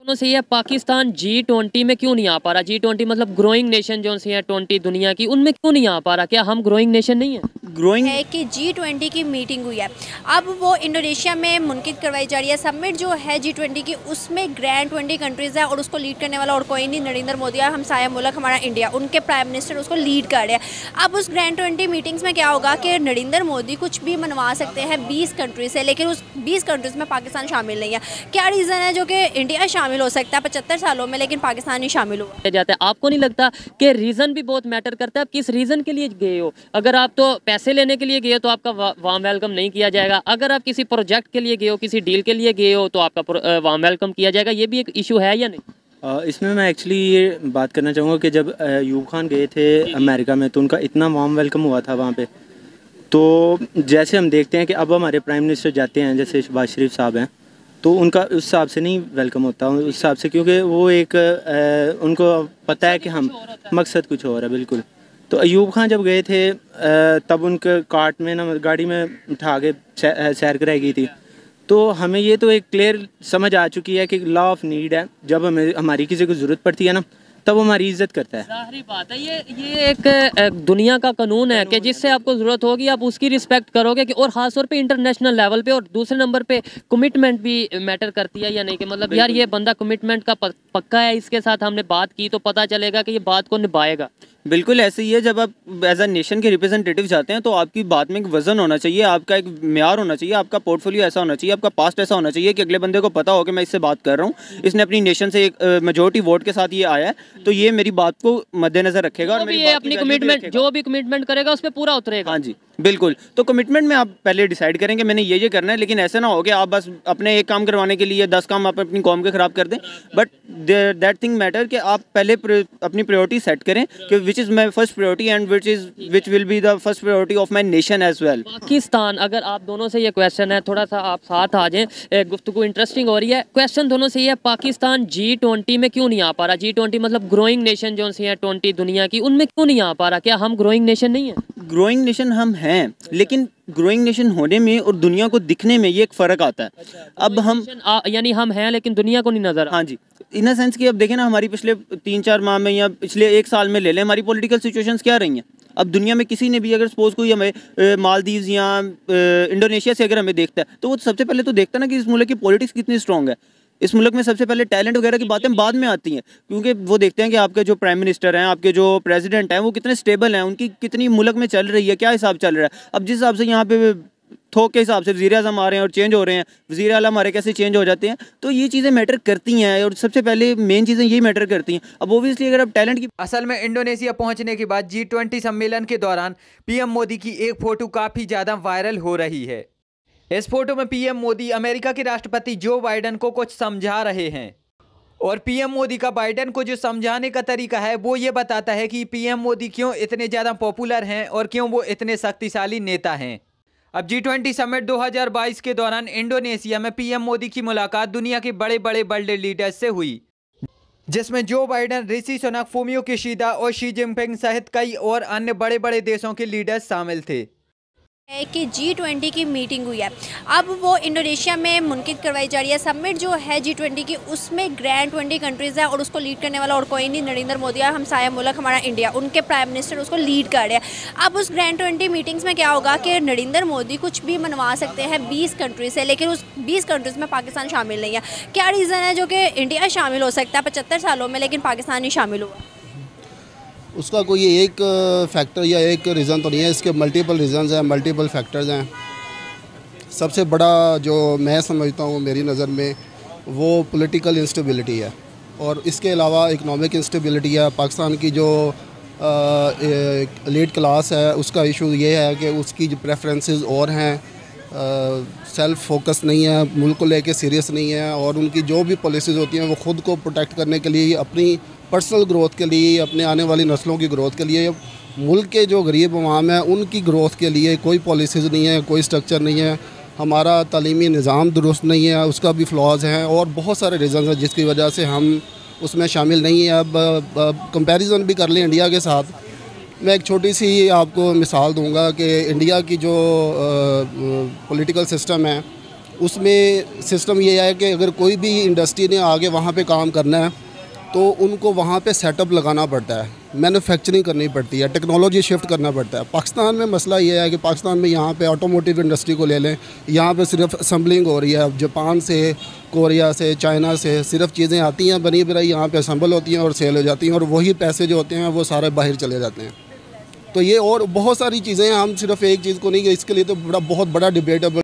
दोनों से ये पाकिस्तान G20 में क्यों नहीं आ पा रहा? G20 मतलब ग्रोइंग नेशन जो सी है 20 दुनिया की, उनमें क्यों नहीं आ पा रहा? क्या हम ग्रोइंग नेशन नहीं है? ग्रोइंग है कि G20 की मीटिंग हुई है, अब वो इंडोनेशिया में मुनकिद करवाई जा रही है। समिट जो है G20 की, उसमें ग्रैंड 20 कंट्रीज़ है और उसको लीड करने वाला और कोई नहीं, नरेंद्र मोदी है, हमसाया मुल्क हमारा इंडिया, उनके प्राइम मिनिस्टर उसको लीड कर रहे हैं। अब उस ग्रैंड 20 मीटिंग्स में क्या होगा कि नरेंद्र मोदी कुछ भी मनवा सकते हैं 20 कंट्रीज से, लेकिन उस 20 कंट्रीज़ में पाकिस्तान शामिल नहीं है। क्या रीज़न है जो कि इंडिया शामिल हो सकता है 75 सालों में, लेकिन पाकिस्तान नहीं शामिल हुआ जाता है? आपको नहीं लगता कि रीज़न भी बहुत मैटर करता है? आप किस रीज़न के लिए गए हो? अगर आप तो पैसे लेने के लिए गए हो तो आपका वार्म वेलकम नहीं किया जाएगा। अगर आप किसी प्रोजेक्ट के लिए गए हो, किसी डील के लिए गए हो, तो आपका वार्म वेलकम किया जाएगा। ये भी एक इशू है या नहीं? इसमें मैं एक्चुअली ये बात करना चाहूँगा कि जब यूब खान गए थे अमेरिका में तो उनका इतना वार्म वेलकम हुआ था वहाँ पे। तो जैसे हम देखते हैं कि अब हमारे प्राइम मिनिस्टर जाते हैं, जैसे शहबाज शरीफ साहब हैं, तो उनका उस हिसाब से नहीं वेलकम होता उस हिसाब से, क्योंकि वो एक उनको पता है कि हम मकसद कुछ और है। बिल्कुल। तो अयूब खान जब गए थे तब उनके कार्ट में ना गाड़ी में उठा के सैर कराई गई थी। तो हमें ये तो एक क्लियर समझ आ चुकी है कि लॉ ऑफ नीड है, जब हमें हमारी किसी को ज़रूरत पड़ती है ना तब वो हमारी इज्जत करता है। ज़ाहिरी बात है, ये एक दुनिया का कानून है कि जिससे आपको ज़रूरत होगी आप उसकी रिस्पेक्ट करोगे कि, और ख़ास तौर पे इंटरनेशनल लेवल पे। और दूसरे नंबर पे कमिटमेंट भी मैटर करती है या नहीं, कि मतलब यार ये बंदा कमिटमेंट का पक्का है, इसके साथ हमने बात की तो पता चलेगा कि ये बात को निभाएगा। बिल्कुल ऐसे ही है। जब आप एज अ नेशन के रिप्रेजेंटेटिव जाते हैं तो आपकी बात में एक वजन होना चाहिए, आपका एक म्यार होना चाहिए, आपका पोर्टफोलियो ऐसा होना चाहिए, आपका पास्ट ऐसा होना चाहिए कि अगले बंदे को पता हो कि मैं इससे बात कर रहा हूँ, इसने अपनी नेशन से एक मेजोरिटी वोट के साथ ये आया है, तो ये मेरी बात को मद्देनजर रखेगा और मेरी अपनी कमिटमेंट जो भी कमिटमेंट करेगा उस पर पूरा उतरेगा। हाँ जी बिल्कुल। तो कमिटमेंट में आप पहले डिसाइड करेंगे मैंने ये करना है, लेकिन ऐसा ना हो कि आप बस अपने एक काम करवाने के लिए 10 काम आप अपनी कौम के ख़राब कर दें। बट दैट थिंग मैटर कि आप पहले अपनी प्रायोरिटी सेट करें कि which is my first priority and which will be the first priority of my nation as well. Pakistan, अगर आप दोनों से ये क्वेश्चन है, थोड़ा सा आप साथ आ जाएं, गुफ्तगू इंटरेस्टिंग हो रही है। क्वेश्चन दोनों से ये, पाकिस्तान G20 में क्यों नहीं आ पा रहा? G20 मतलब ग्रोइंग नेशन जो सी है 20 दुनिया की, उनमें क्यों नहीं आ पा रहा? क्या हम ग्रोइंग नेशन नहीं है? ग्रोइंग नेशन हम हैं, लेकिन ग्रोइंग नेशन होने में और दुनिया को दिखने में ये एक फ़र्क आता है। अब हम यानी हम हैं लेकिन दुनिया को नहीं नजर। हाँ जी, इन अ सेंस कि अब देखें ना, हमारी पिछले 3-4 माह में या पिछले 1 साल में ले लें, हमारी पॉलिटिकल सिचुएशंस क्या रही हैं। अब दुनिया में किसी ने भी अगर सपोज कोई हमें मालदीव्स या इंडोनेशिया से अगर हमें देखता है तो वो सबसे पहले तो देखता है ना कि इस मुल्क की पॉलिटिक्स कितनी स्ट्रॉन्ग है। इस मुल्क में सबसे पहले टैलेंट वगैरह की बातें बाद में आती हैं, क्योंकि वो देखते हैं कि आपके जो प्राइम मिनिस्टर हैं, आपके जो प्रेसिडेंट हैं, वो कितने स्टेबल हैं, उनकी कितनी मुल्क में चल रही है, क्या हिसाब चल रहा है। अब जिस हिसाब से यहाँ पे थोक के हिसाब से वज़ीर आज़म आ रहे हैं और चेंज हो रहे हैं, वज़ीर आला हमारे कैसे चेंज हो जाते हैं, तो ये चीज़ें मैटर करती हैं और सबसे पहले मेन चीज़ें यही मैटर करती हैं। अब ओबियसली अगर आप टैलेंट की असल में इंडोनेशिया पहुंचने के बाद G20 सम्मेलन के दौरान पीएम मोदी की एक फ़ोटो काफ़ी ज़्यादा वायरल हो रही है। इस फोटो में पीएम मोदी अमेरिका के राष्ट्रपति जो बाइडेन को कुछ समझा रहे हैं, और पीएम मोदी का बाइडेन को जो समझाने का तरीका है वो ये बताता है कि पीएम मोदी क्यों इतने ज़्यादा पॉपुलर हैं और क्यों वो इतने शक्तिशाली नेता हैं। अब G20 समिट 2022 के दौरान इंडोनेशिया में पीएम मोदी की मुलाकात दुनिया के बड़े बड़े वर्ल्ड लीडर्स से हुई, जिसमें Joe Biden, Rishi Sunak, Fumio Kishida और शी जिनपिंग सहित कई और अन्य बड़े बड़े देशों के लीडर्स शामिल थे। है कि G20 की मीटिंग हुई है, अब वो इंडोनेशिया में मुनकिद करवाई जा रही है। समिट जो है G20 की, उसमें ग्रैंड 20 कंट्रीज़ है और उसको लीड करने वाला और कोई नहीं, नरेंद्र मोदी है, हमसाया मुल्क हमारा इंडिया, उनके प्राइम मिनिस्टर उसको लीड कर रहे हैं। अब उस ग्रैंड 20 मीटिंग्स में क्या होगा कि नरेंद्र मोदी कुछ भी मनवा सकते हैं 20 कंट्रीज से, लेकिन उस 20 कंट्रीज़ में पाकिस्तान शामिल नहीं है। क्या रीज़न है जो कि इंडिया शामिल हो सकता है 75 सालों में, लेकिन पाकिस्तान नहीं शामिल हुआ? उसका कोई एक फैक्टर या एक रीज़न तो नहीं है, इसके मल्टीपल रीज़न्स हैं, मल्टीपल फैक्टर्स हैं। सबसे बड़ा जो मैं समझता हूँ मेरी नज़र में वो पॉलिटिकल इंस्टेबिलिटी है, और इसके अलावा इकोनॉमिक इंस्टेबिलिटी है। पाकिस्तान की जो एलीट क्लास है उसका इशू ये है कि उसकी जो प्रेफरेंसेस और हैं, सेल्फ फोकस नहीं है, मुल्क को लेके सीरियस नहीं है, और उनकी जो भी पॉलिसीज़ होती हैं वो ख़ुद को प्रोटेक्ट करने के लिए, अपनी पर्सनल ग्रोथ के लिए, अपने आने वाली नस्लों की ग्रोथ के लिए, मुल्क के जो गरीब अवाम हैं उनकी ग्रोथ के लिए कोई पॉलिसीज़ नहीं है, कोई स्ट्रक्चर नहीं है। हमारा तालीमी निज़ाम दुरुस्त नहीं है, उसका भी फ्लॉज हैं, और बहुत सारे रीज़न हैं जिसकी वजह से हम उसमें शामिल नहीं है। अब कंपैरिजन भी कर लें इंडिया के साथ, मैं एक छोटी सी आपको मिसाल दूंगा कि इंडिया की जो पॉलिटिकल सिस्टम है उसमें सिस्टम ये है कि अगर कोई भी इंडस्ट्री ने आगे वहाँ पे काम करना है तो उनको वहाँ पे सेटअप लगाना पड़ता है, मैन्युफैक्चरिंग करनी पड़ती है, टेक्नोलॉजी शिफ्ट करना पड़ता है। पाकिस्तान में मसला ये है कि पाकिस्तान में यहाँ पे ऑटोमोटिव इंडस्ट्री को ले लें, यहाँ पे सिर्फ असम्बलिंग हो रही है। जापान से, कोरिया से, चाइना से सिर्फ चीज़ें आती हैं बनी बनाई, यहाँ पे असम्बल होती हैं और सेल हो जाती हैं, और वही पैसे जो होते हैं वो सारे बाहर चले जाते हैं। तो ये और बहुत सारी चीज़ें हैं, हम सिर्फ एक चीज़ को नहीं, इसके लिए तो बहुत बड़ा डिबेटेबल